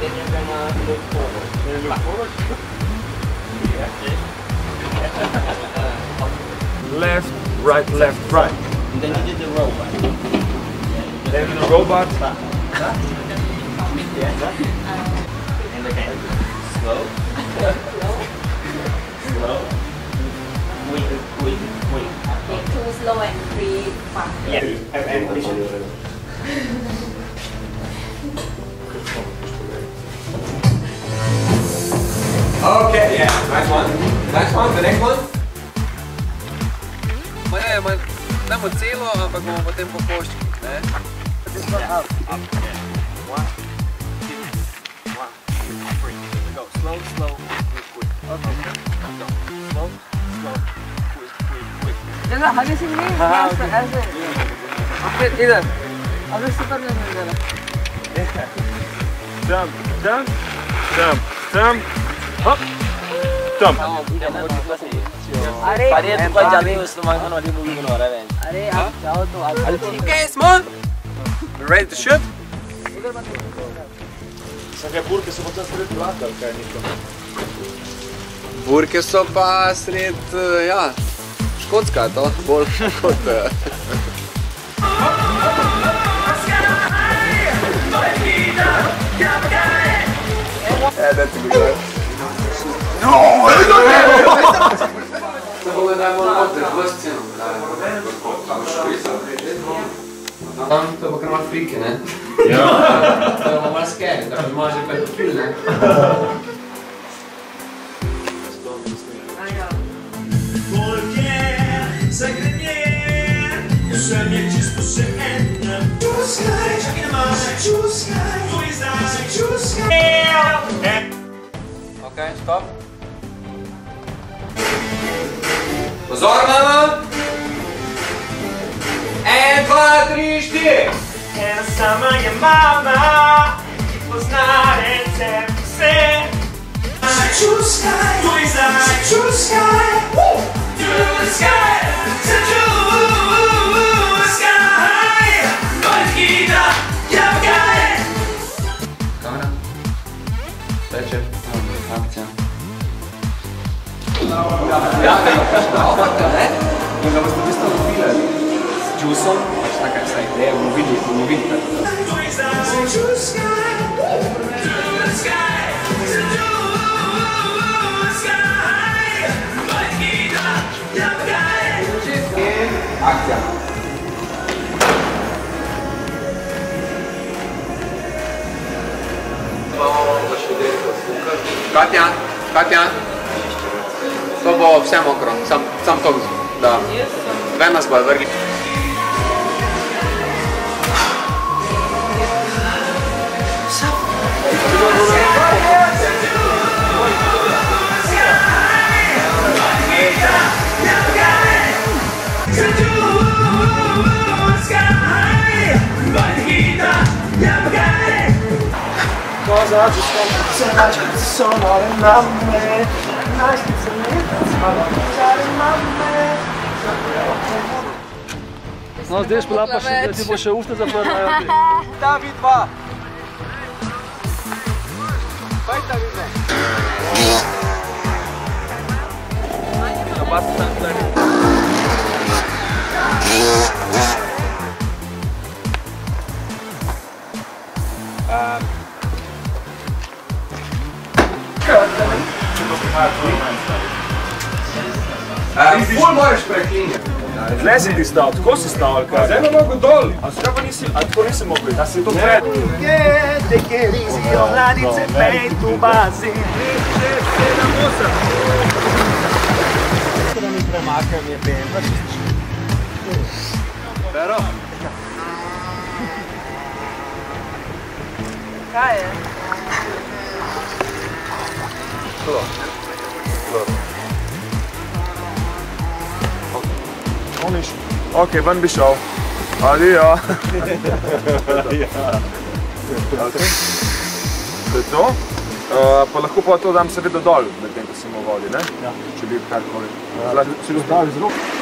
then you're gonna look forward. Look forward? Left, right, left, right. And then you do the robot. Then the robot. And again. Slow. Slow. Quick. Okay, too slow and free fast. Yeah. And position. Okay, yeah, nice one. Nice one, the next one. Nem v celo, ampak bomo potem po koščkih, ne? Up. Yeah. 1, 2, 1, 2, 3. Go. Slow, quick. Okay. Go. Slow, quick. जरा आगे से नहीं ऐसे फिर इधर अभी super में जरा Jump, hop, jump. अरे Pare tu kan jadi Usman kan wali movie bana raha hai. अरे आप जाओ तो आप Okay, small! Ready to shoot? Sam kaj burke so pa tam sred vrata, ali kaj Niko? Burke so pa sred, ja, škotska to, bolj kot... Yeah, that's a good one. No! To bo kar malo frike, ne? Ja. To bo malo scary, tako da može pedofil, ne? Ok, stop. Pozor, mama! 1, 2, 3, 4! Ena sama je mama, ki pozna recept vse. Začuskaj, tuj zdaj, začuskaj, to the sky, začuskaj, Margita, jabgaj. Kamera. Teče. Akcija. Ja, ne? In ga boste v bistvu dobili s džusom, pač taka je vsa ideja, bomo videli. Tuj zdaj, začuskaj, to the sky, začuskaj, Margita, jabgaj. In akcija. Katja, to bo vse mokro, sam to, da ven nas bojo vrgli. Cosa oggi se la gente sono le mamme, noi specialmente sono le mamme. No, zdaj špila pa še, da ti bo še usta zaprla. David 2. Fajta vidno. Oba se tam gledali. Ful moraš preklinjati. Tle si ti stal, tako si stal, ali kaj? Zdaj me mogo dol. A tako nisi mogel, da si to pred. Te cherizi o mladice pejtu bazi. Da mi premakam je benda. Pero? Kaj je? Ok, ven bi šel. Adijo. To je to. Pa lahko pa to dam seveda dol, medtem ko sem v vodi, ne? Če bi karkoli. Si ga spravi z rok?